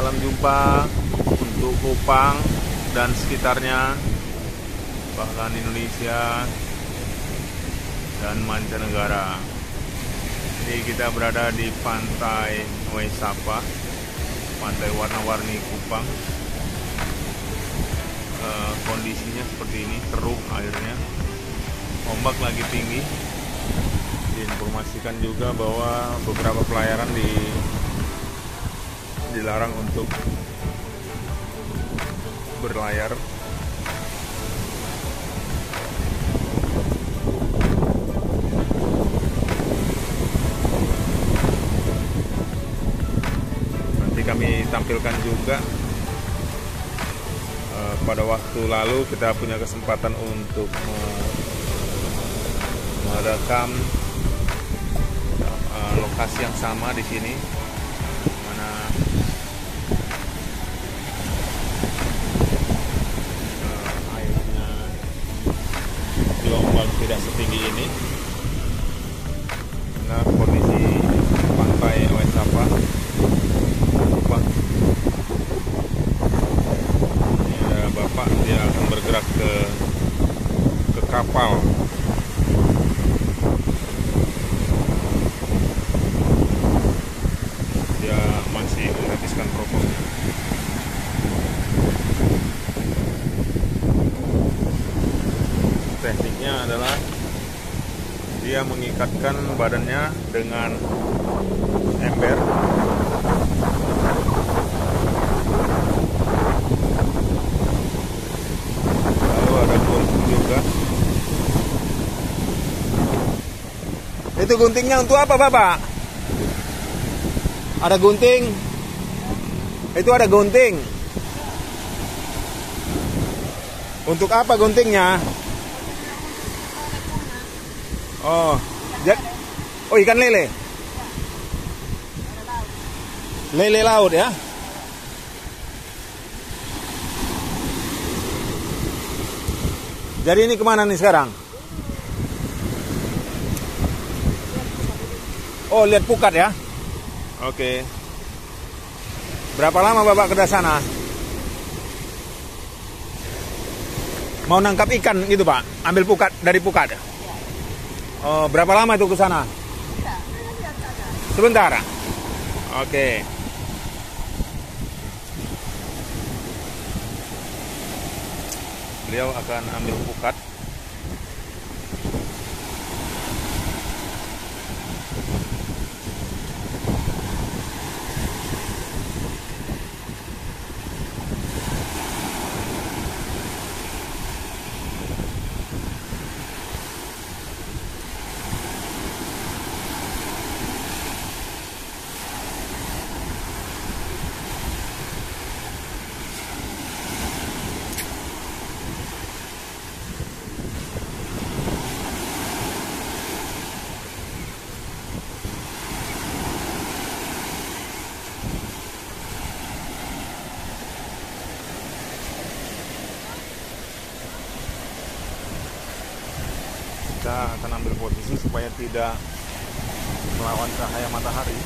Salam jumpa untuk Kupang dan sekitarnya, bahkan Indonesia dan mancanegara. Ini kita berada di Pantai Waisapa, pantai warna-warni Kupang. Kondisinya seperti ini, keruh airnya, ombak lagi tinggi. Diinformasikan juga bahwa beberapa pelayaran dilarang untuk berlayar. Nanti kami tampilkan juga. Pada waktu lalu kita punya kesempatan untuk merekam lokasi yang sama di sini, mana airnya gelombang tidak setinggi ini. Nah, kondisi pantai Waisapa Kupang. Ini ada bapak, dia akan bergerak ke kapal. Dia masih menghabiskan rokoknya. Tekniknya adalah dia mengikatkan badannya dengan ember. Lalu ada gunting juga. Itu guntingnya untuk apa, Bapak? Ada gunting. Itu ada gunting. Untuk apa guntingnya? Oh, ikan lele. Lele laut ya. Jadi ini kemana nih sekarang? Oh, lihat pukat ya. Oke. Berapa lama Bapak ke sana? Mau nangkap ikan gitu Pak? Ambil pukat dari pukat. Oh, berapa lama itu ke sana? Sebentar. Oke. Beliau akan ambil pukat. Kita akan ambil posisi supaya tidak melawan cahaya matahari.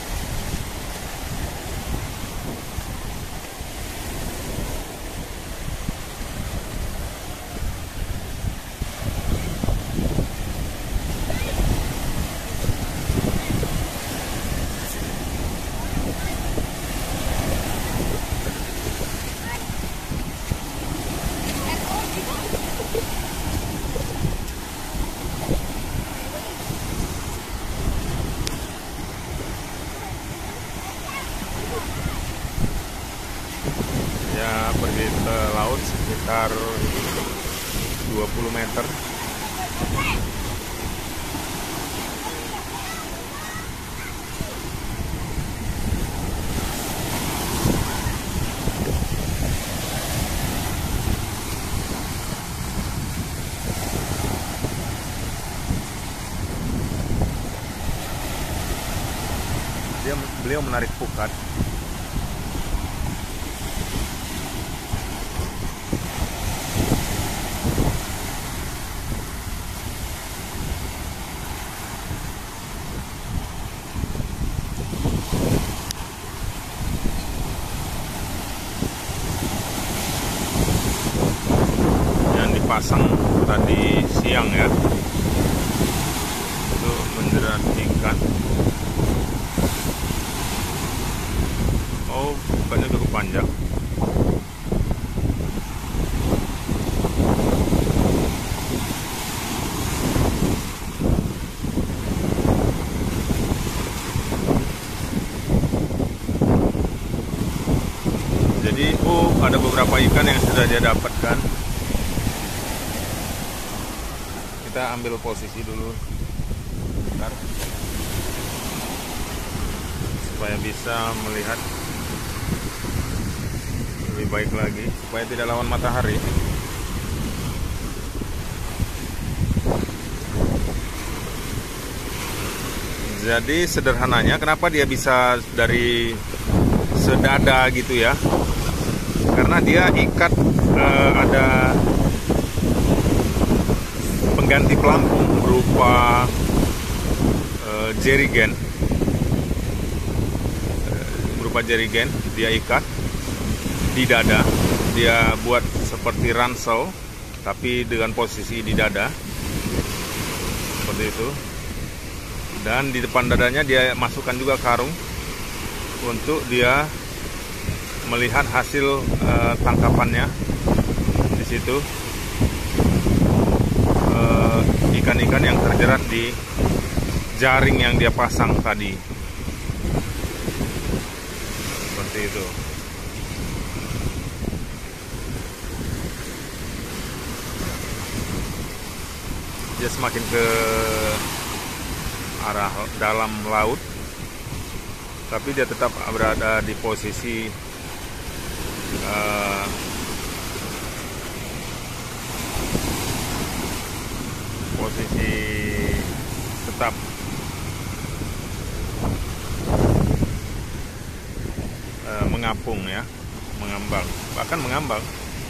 Ya, pergi ke laut sekitar 20 meter. Beliau menarik pukat. pasang tadi siang ya, untuk menjerat ikan. Oh, bukannya cukup panjang. Jadi ada beberapa ikan yang sudah dia dapatkan. Kita ambil posisi dulu bentar, supaya bisa melihat lebih baik lagi, supaya tidak lawan matahari. Jadi sederhananya kenapa dia bisa dari sedada gitu ya, karena dia ikat ada pengganti pelampung berupa jerigen, dia ikat di dada. Dia buat seperti ransel tapi dengan posisi di dada seperti itu, dan di depan dadanya dia masukkan juga karung untuk dia melihat hasil tangkapannya. Di situ ikan-ikan yang terjerat di jaring yang dia pasang tadi, seperti itu. Dia semakin ke arah dalam laut, tapi dia tetap berada di posisi tetap mengapung ya, mengambang, bahkan mengambang.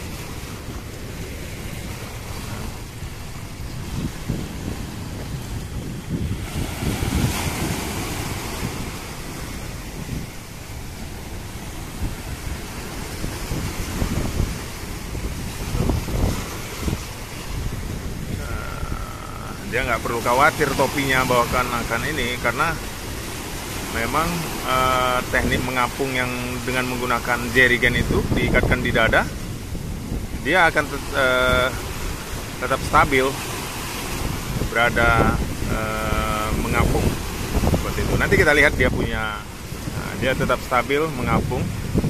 Dia nggak perlu khawatir topinya bawakan akan ini, karena memang teknik mengapung yang dengan menggunakan jerigen itu diikatkan di dada, dia akan tetap stabil berada mengapung seperti itu. Nanti kita lihat dia punya, dia tetap stabil mengapung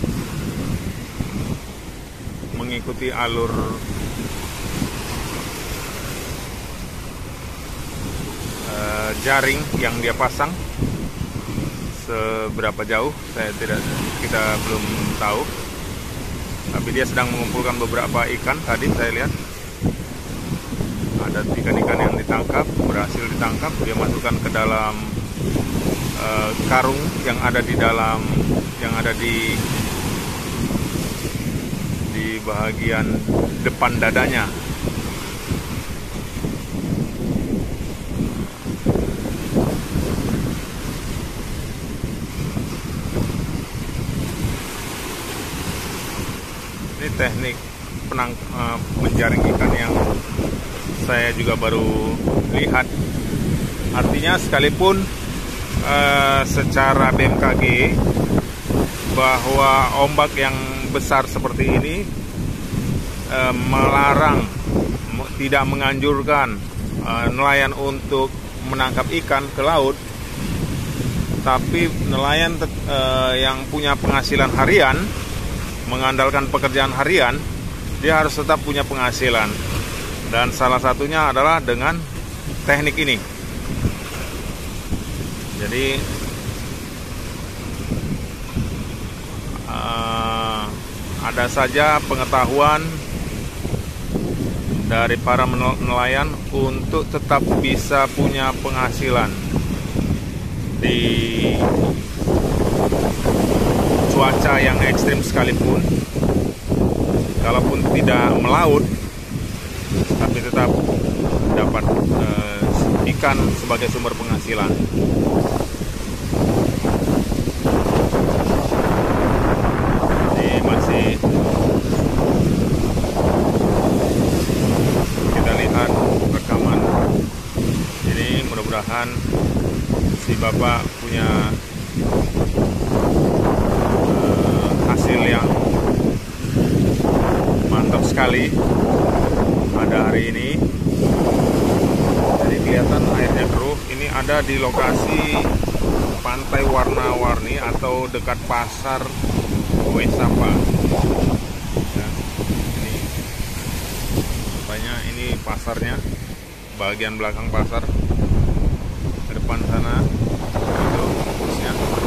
mengikuti alur jaring yang dia pasang. Seberapa jauh kita belum tahu, tapi dia sedang mengumpulkan beberapa ikan. Tadi saya lihat ada ikan-ikan yang ditangkap, berhasil ditangkap. Dia masukkan ke dalam karung yang ada di bagian depan dadanya. Ini teknik menjaring ikan yang saya juga baru lihat. Artinya sekalipun secara BMKG bahwa ombak yang besar seperti ini melarang, tidak menganjurkan nelayan untuk menangkap ikan ke laut, tapi nelayan yang punya penghasilan harian, mengandalkan pekerjaan harian, dia harus tetap punya penghasilan, dan salah satunya adalah dengan teknik ini. Jadi ada saja pengetahuan dari para nelayan untuk tetap bisa punya penghasilan di cuaca yang ekstrim sekalipun, kalaupun tidak melaut, tapi tetap dapat ikan sebagai sumber penghasilan. Ini masih Bapak punya hasil yang mantap sekali pada hari ini. Jadi kelihatan airnya keruh. Ini ada di lokasi Pantai Warna-Warni atau dekat pasar Oesapa. Ya, ini rupanya ini pasarnya, bagian belakang pasar. Ke depan sana itu busnya.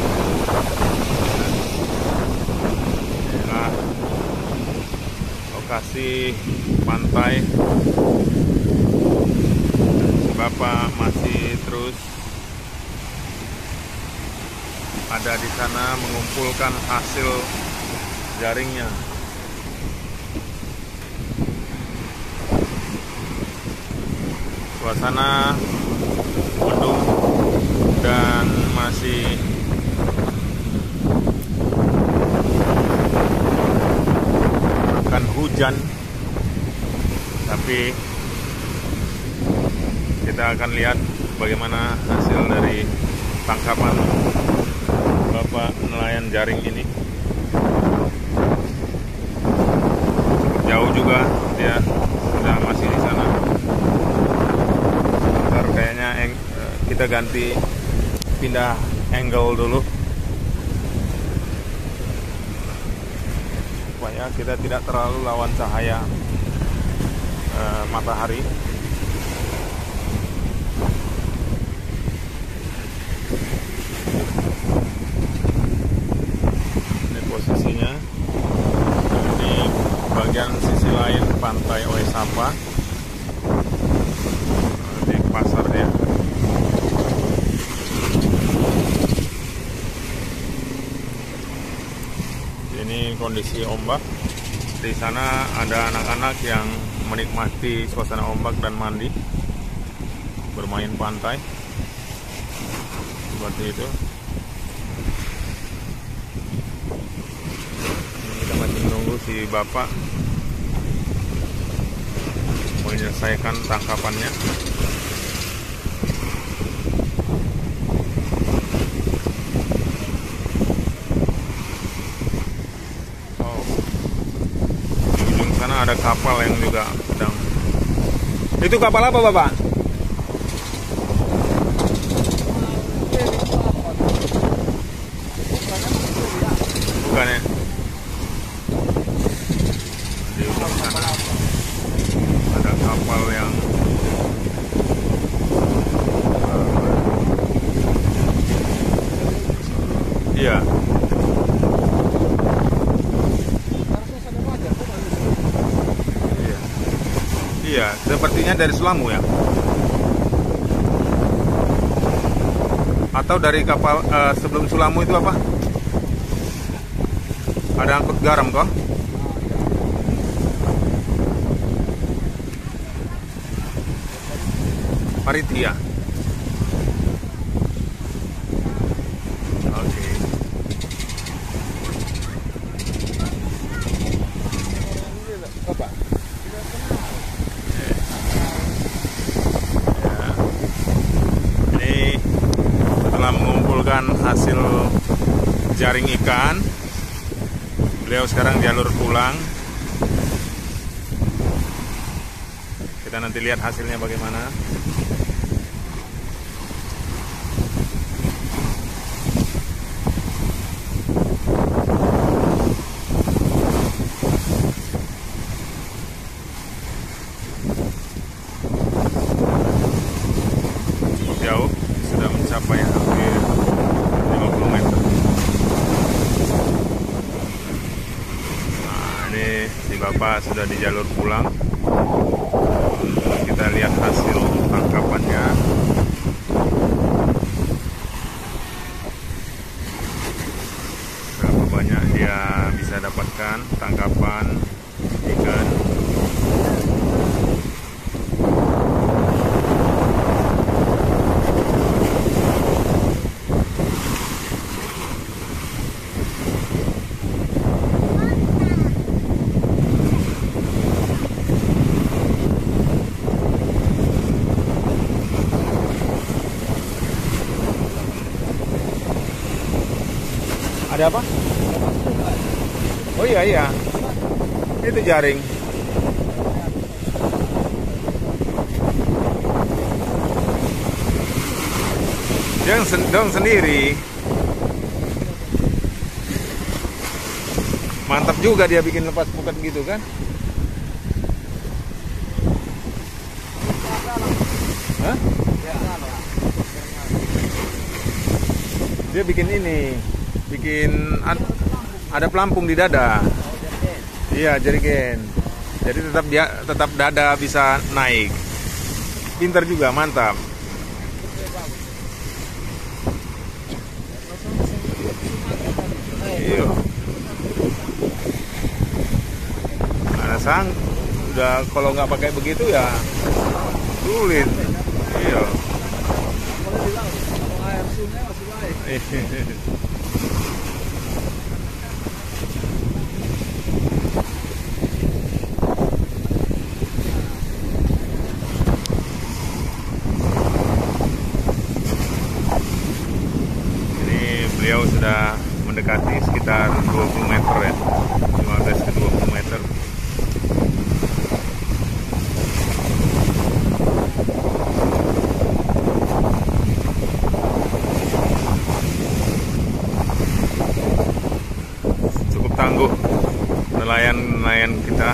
Inilah lokasi pantai. Bapak masih terus ada di sana mengumpulkan hasil jaringnya. Suasana mendung dan masih akan hujan, tapi kita akan lihat bagaimana hasil dari tangkapan Bapak nelayan jaring ini. Cukup jauh juga dia sudah masih di sana. Ntar kayaknya kita ganti pindah angle dulu supaya kita tidak terlalu lawan cahaya matahari. Posisinya di bagian sisi lain Pantai Oesapa, di pasarnya. Ini kondisi ombak. Di sana ada anak-anak yang menikmati suasana ombak dan mandi, bermain pantai seperti itu. Menunggu si Bapak menyelesaikan tangkapannya. Oh, di ujung sana ada kapal yang juga sedang. Itu kapal apa, Bapak? Bukan ya? Ada kapal yang iya. Iya, sepertinya dari Sulamu ya. Atau dari kapal sebelum Sulamu itu apa? Ada angkut garam kok? Paritia. Oke. Ya. Ini setelah mengumpulkan hasil jaring ikan, beliau sekarang jalur pulang. Kita nanti lihat hasilnya bagaimana. Jauh, sudah mencapai hampir 50 meter. Nah, ini si Bapak sudah di jalur pulang. Kita lihat hasil tangkapannya. Berapa banyak dia bisa dapatkan tangkapan ikan. Ada apa? Oh iya iya. Itu jaring. Dia dong sendiri. Mantap juga dia bikin lepas bukan gitu kan? Hah? Dia bikin ini, ada pelampung di dada. Iya, jerigen. Jadi tetap dada bisa naik. Pintar juga, mantap. Iya. Ada sang, udah kalau nggak pakai begitu ya sulit. Iya. Ini beliau sudah mendekati sekitar 20 meter ya, 15 ke 20 meter. Tangguh nelayan kita,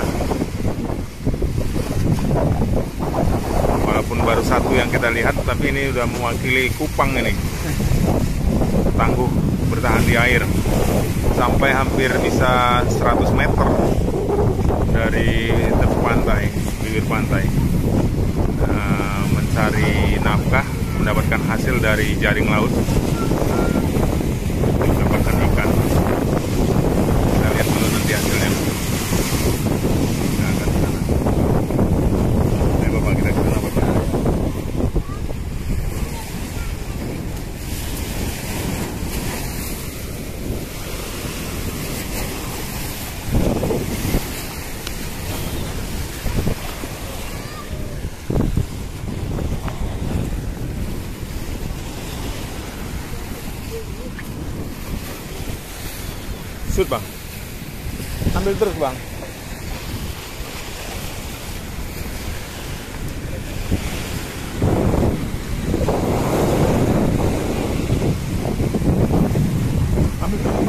walaupun baru satu yang kita lihat, tapi ini udah mewakili Kupang ini. Tangguh bertahan di air sampai hampir bisa 100 meter dari tepi pantai, bibir pantai, mencari nafkah, mendapatkan hasil dari jaring laut, mendapatkan ikan. Lihat dulu nanti hasilnya. Kita akan ke sana. Ayo Bapak, kita ke sana Bapak. Shoot Bang. Ambil terus Bang. Ambil terus.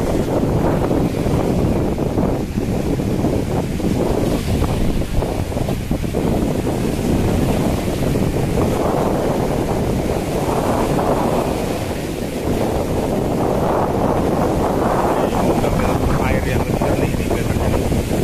Air yang lebih jernih ini kelihatannya.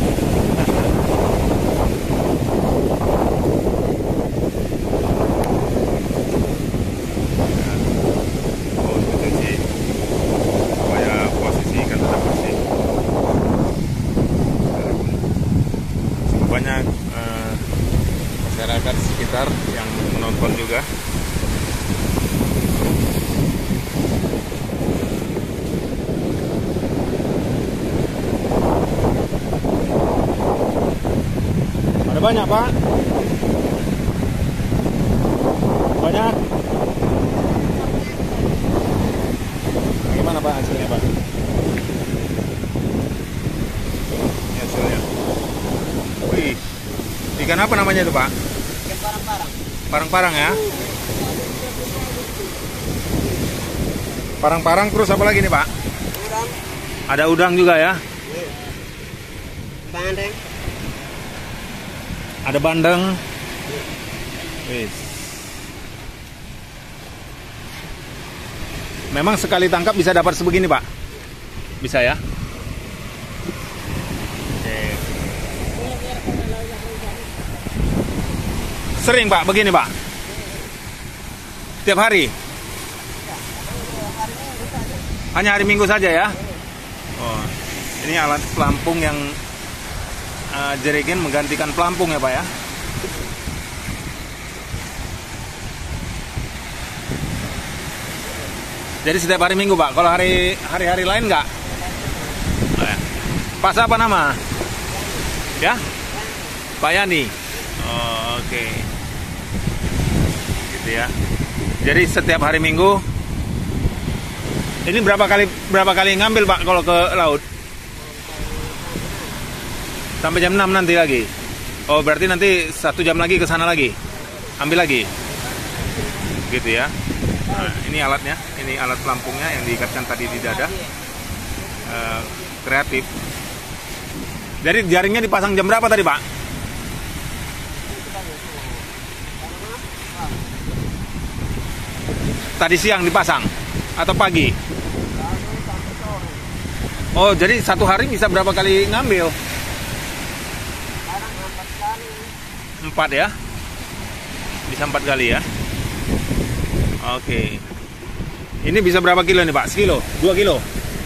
Banyak masyarakat sekitar yang menonton juga. Ada banyak Pak? Banyak? Bagaimana Pak hasilnya Pak? Ini hasilnya. Wih, ikan apa namanya itu Pak? Ikan parang-parang. Parang-parang ya? Parang-parang terus apa lagi nih Pak? Udang. Ada udang juga ya? Bandeng. Ada bandeng. Wih. Memang sekali tangkap bisa dapat sebegini Pak? Bisa ya? Sering Pak begini Pak? Tiap hari? Hanya hari Minggu saja ya? Oh, ini alat pelampung yang jerigen menggantikan pelampung ya Pak ya? Jadi setiap hari Minggu Pak? Kalau hari-hari lain nggak? Pak siapa nama? Ya? Pak Yani? Oh, oke. Gitu ya. Jadi setiap hari Minggu Ini berapa kali ngambil Pak kalau ke laut? Sampai jam 6 nanti lagi. Oh, berarti nanti 1 jam lagi ke sana lagi. Ambil lagi. Gitu ya. Nah, ini alatnya, ini alat pelampungnya yang diikatkan tadi di dada. Kreatif. Jadi jaringnya dipasang jam berapa tadi, Pak? Tadi siang dipasang atau pagi? Oh, jadi satu hari bisa berapa kali ngambil? 4 ya? Bisa 4 kali ya? Oke. Ini bisa berapa kilo nih Pak? Sekilo? 2 kilo?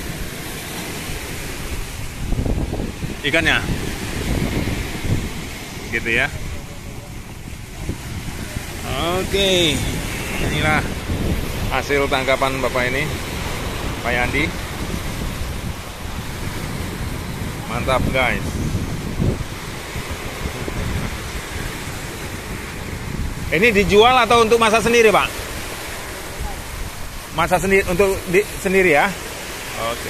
Ikannya? Gitu ya? Oke. Inilah hasil tangkapan Bapak ini, Pak Yandi. Mantap guys. Ini dijual atau untuk masak sendiri Pak? Masak sendiri, untuk sendiri ya? Oke.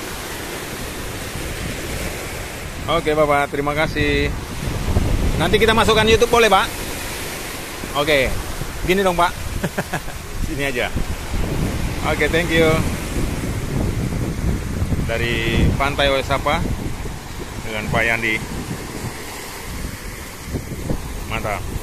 Oke Bapak, terima kasih. Nanti kita masukkan YouTube boleh Pak? Oke. Gini dong Pak. Sini aja. Oke, thank you. Dari Pantai Wesapa dengan Pak Yandi. Mantap.